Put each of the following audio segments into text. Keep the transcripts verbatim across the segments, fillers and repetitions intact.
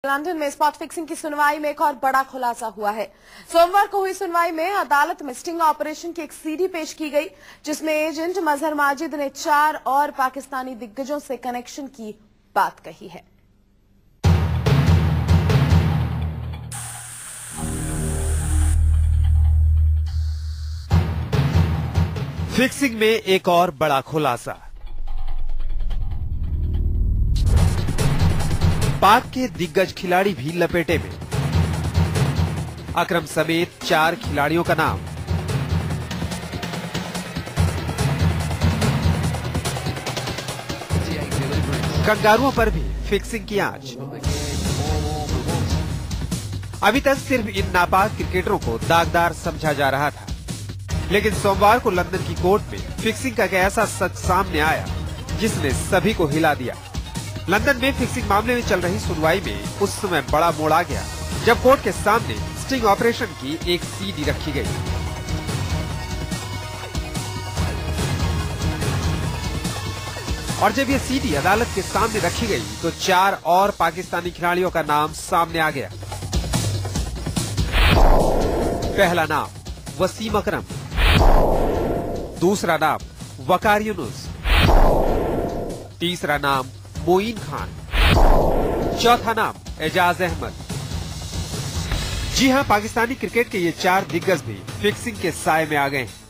London में spot fixing की सुनवाई में एक और बड़ा खुलासा हुआ है। सोमवार को हुई सुनवाई में अदालत में स्टिंग ऑपरेशन की एक सीडी पेश की गई, जिसमें एजेंट मजहर माजिद ने चार और पाकिस्तानी दिग्गजों से कनेक्शन की बात कही है। फिक्सिंग में एक और बड़ा खुलासा। पाक के दिग्गज खिलाड़ी भी लपेटे में। अकरम समेत चार खिलाड़ियों का नाम। कंगारुओं पर भी फिक्सिंग की आंच। अभी तक सिर्फ इन नापाक क्रिकेटरों को दागदार समझा जा रहा था, लेकिन सोमवार को लंदन की कोर्ट में फिक्सिंग का एक ऐसा सच सामने आया जिसने सभी को हिला दिया। लंदन में फिक्सिंग मामले में चल रही सुनवाई में उस समय बड़ा मोड़ आ गया जब कोर्ट के सामने स्टिंग ऑपरेशन की एक सीडी रखी गई। और जब ये सीडी अदालत के सामने रखी गई तो चार और पाकिस्तानी खिलाड़ियों का नाम सामने आ गया। पहला नाम वसीम अकरम, दूसरा नाम वकार यूनुस, तीसरा नाम मोइन खान, चौथा नाम एजाज अहमद। जी हां, पाकिस्तानी क्रिकेट के ये चार दिग्गज भी फिक्सिंग के साए में आ गए हैं।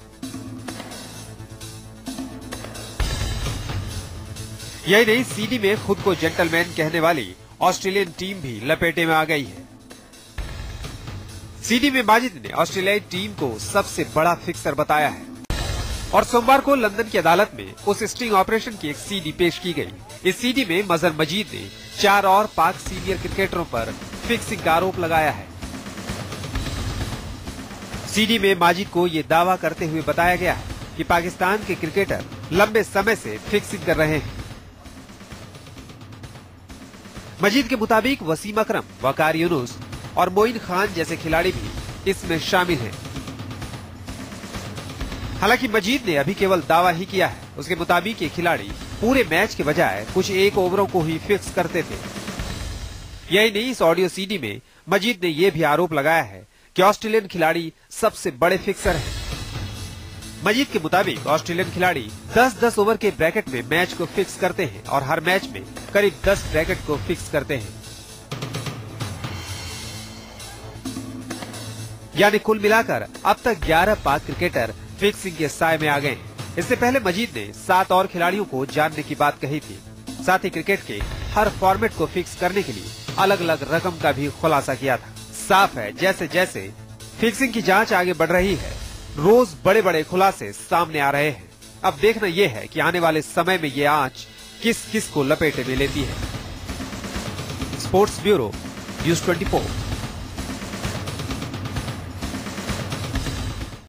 यही नहीं, सीडी में खुद को जेंटलमैन कहने वाली ऑस्ट्रेलियन टीम भी लपेटे में आ गई है। सीडी में माजिद ने ऑस्ट्रेलियाई टीम को सबसे बड़ा फिक्सर बताया है और सोमवार को लंदन की अदालत में उस स्टिंग ऑपरेशन की एक सीडी पेश की गई। इस सीडी में मजहर मजीद ने चार और पाक सीनियर क्रिकेटरों पर फिक्सिंग का आरोप लगाया है। सीडी में माजिद को ये दावा करते हुए बताया गया है कि पाकिस्तान के क्रिकेटर लंबे समय से फिक्सिंग कर रहे हैं। मजीद के मुताबिक वसीम अकरम, वकार यूनुस और मोइन खान जैसे खिलाड़ी भी इसमें शामिल हैं। हालांकि मजीद ने अभी केवल दावा ही किया है। उसके मुताबिक ये खिलाड़ी पूरे मैच के बजाय कुछ एक ओवरों को ही फिक्स करते थे। यही नहीं, इस ऑडियो सीडी में मजीद ने यह भी आरोप लगाया है कि ऑस्ट्रेलियन खिलाड़ी सबसे बड़े फिक्सर हैं। मजीद के मुताबिक ऑस्ट्रेलियन खिलाड़ी दस दस ओवर के ब्रैकेट में मैच को फिक्स करते हैं और हर मैच में करीब दस ब्रैकेट को फिक्स करते हैं। यानी कुल मिलाकर अब तक ग्यारह पाक क्रिकेटर फिक्सिंग के साए में आ गए हैं। इससे पहले मजीद ने सात और खिलाड़ियों को जानने की बात कही थी। साथ ही क्रिकेट के हर फॉर्मेट को फिक्स करने के लिए अलग अलग रकम का भी खुलासा किया था। साफ है, जैसे जैसे फिक्सिंग की जांच आगे बढ़ रही है, रोज बड़े बड़े खुलासे सामने आ रहे हैं। अब देखना यह है कि आने वाले समय में ये आंच किस किस को लपेटे में लेती है। Sports bureau, news twenty four.